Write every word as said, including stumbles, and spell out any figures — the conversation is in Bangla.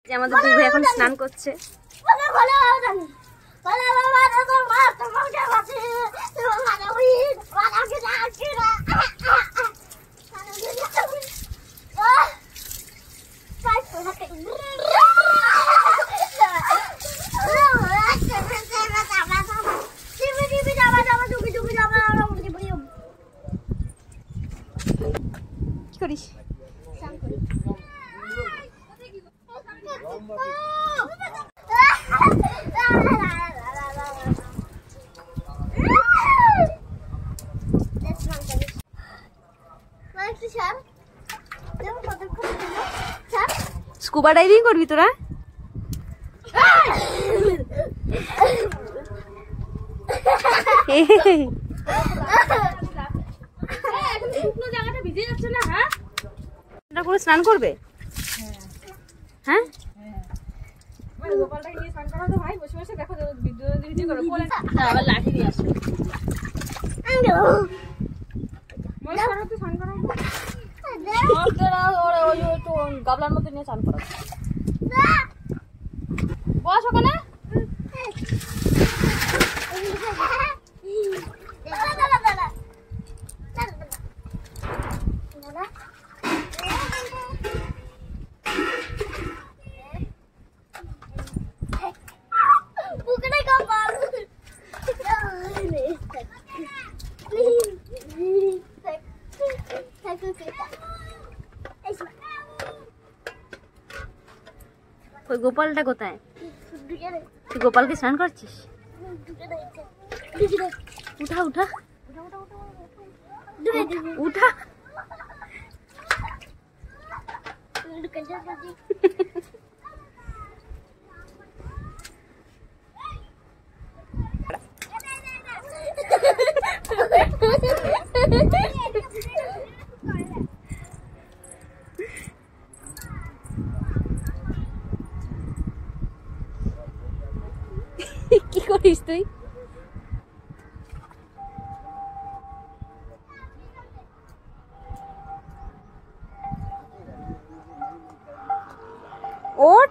যে আমাদের দুই ভাই এখন স্নান করছে। কি করিস? স্কুবা ডাইভিং করবি তোরা? করে স্নান করবে? হ্যাঁ গোপালটাকে নিয়ে স্নান করা তো ভাই বসে বসে দেখো ভিডিও ভিডিও করো কোলে আবার লাঠি নিয়ে আসো মই করো তো স্নান করো ওরা ওরা ওই একটু গাবলার মধ্যে নিয়ে স্নান করো বস ওখানে ওই গোপালটা কোথায়? তুই গোপালকে স্নান করছিস? উঠা উঠা উঠা কি করিস তুই? ওঠ